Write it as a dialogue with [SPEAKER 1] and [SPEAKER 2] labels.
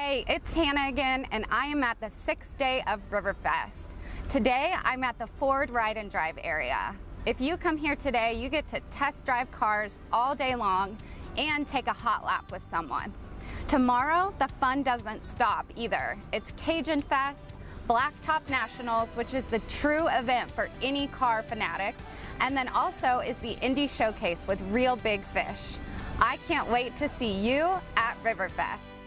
[SPEAKER 1] Hey, it's Hannah again, and I am at the 6th day of Riverfest. Today, I'm at the Ford Ride and Drive area. If you come here today, you get to test drive cars all day long and take a hot lap with someone. Tomorrow, the fun doesn't stop either. It's Cajun Fest, Blacktop Nationals, which is the true event for any car fanatic, and then also is the Indy Showcase with real big fish. I can't wait to see you at Riverfest.